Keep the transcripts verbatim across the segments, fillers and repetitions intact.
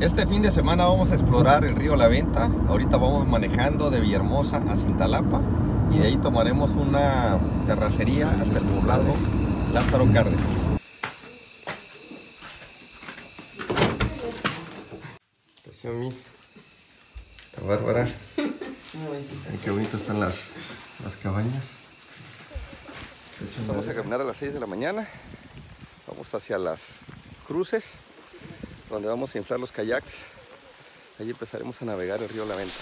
Este fin de semana vamos a explorar el río La Venta. Ahorita vamos manejando de Villahermosa a Cintalapa y de ahí tomaremos una terracería hasta el poblado Lázaro Cárdenas. Mi la Bárbara. Ay, qué bonito están las, las cabañas. Vamos a caminar a las seis de la mañana. Vamos hacia las cruces, donde vamos a inflar los kayaks. Allí empezaremos a navegar el río La Venta.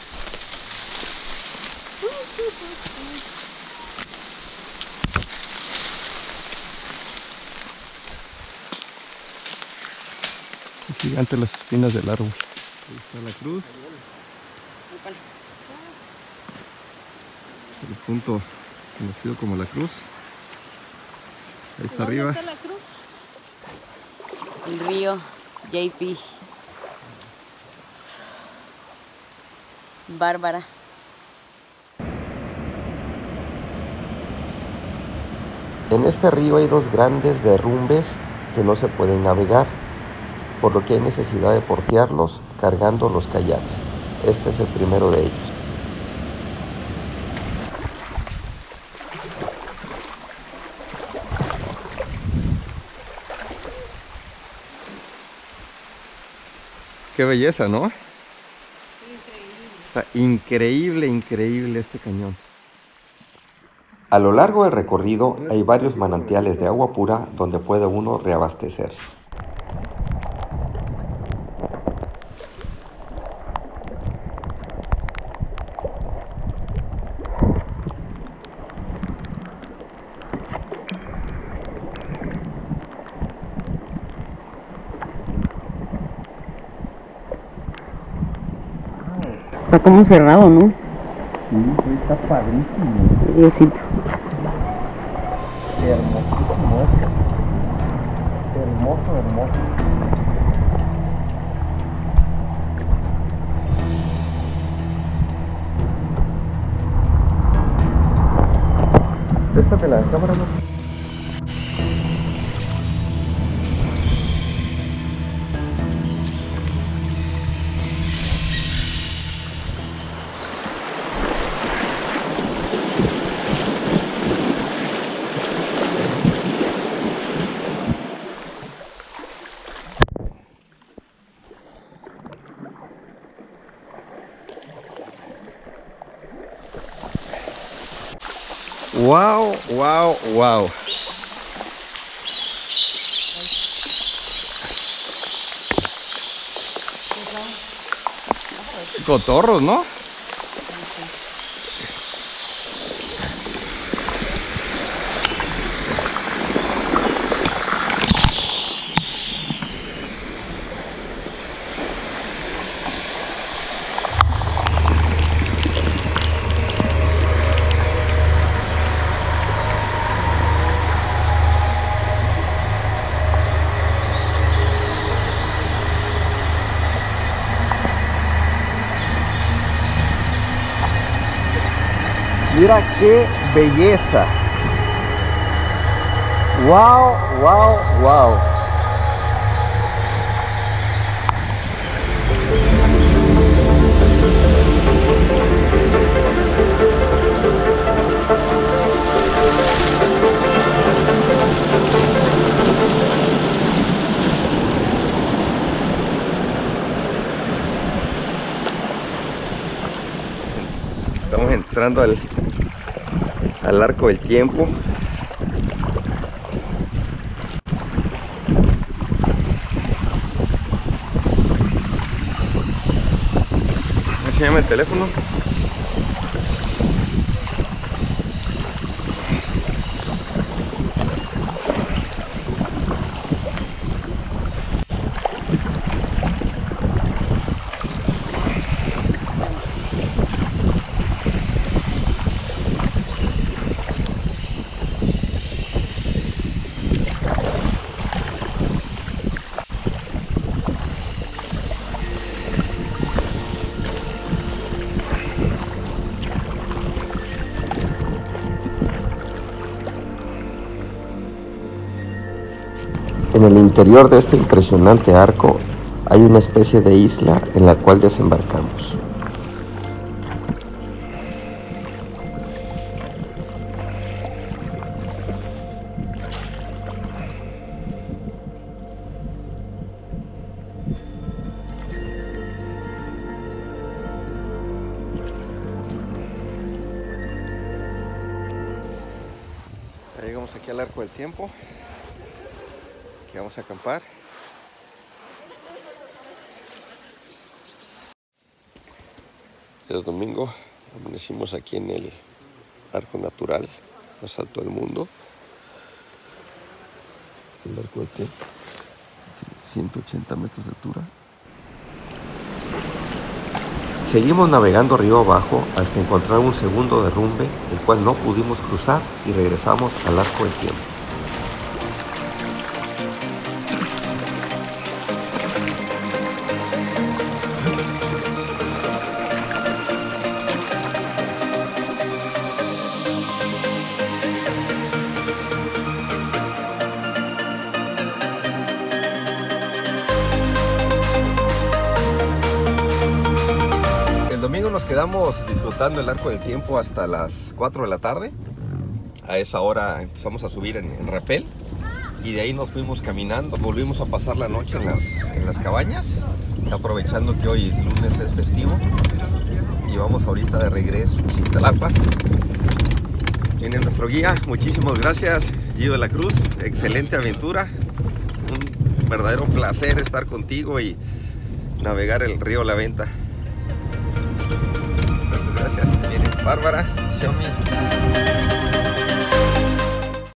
Gigantes las espinas del árbol. Ahí está la cruz. Es el punto conocido como la cruz. Ahí está arriba. ¿Dónde está la cruz? El río J P. Bárbara. En este río hay dos grandes derrumbes que no se pueden navegar, por lo que hay necesidad de portearlos cargando los kayaks. Este es el primero de ellos. Qué belleza, ¿no? Está increíble, increíble este cañón. A lo largo del recorrido hay varios manantiales de agua pura donde puede uno reabastecerse. Está como cerrado, ¿no? Sí, está padrísimo. Diosito. Hermosísimo esto. Hermoso, hermoso. Préstate la cámara, ¿no? Wow, wow, wow. Cotorros, ¿no? Mira qué belleza. Wow, wow, wow. Estamos entrando al, al arco del tiempo. Enséñame el teléfono. En el interior de este impresionante arco hay una especie de isla en la cual desembarcamos. Ya llegamos aquí al Arco del Tiempo. Aquí vamos a acampar. Es domingo, amanecimos aquí en el Arco Natural más alto del mundo. El Arco del Tiempo, ciento ochenta metros de altura. Seguimos navegando río abajo hasta encontrar un segundo derrumbe, el cual no pudimos cruzar, y regresamos al Arco del Tiempo. El domingo nos quedamos disfrutando el Arco del Tiempo hasta las cuatro de la tarde. A esa hora empezamos a subir en, en rapel y de ahí nos fuimos caminando. Volvimos a pasar la noche en las, en las cabañas, aprovechando que hoy lunes es festivo, y vamos ahorita de regreso a Cintalapa. Viene nuestro guía, muchísimas gracias, Gio de la Cruz. Excelente aventura, un verdadero placer estar contigo y navegar el río La Venta. Gracias, viene Bárbara, Xiaomi.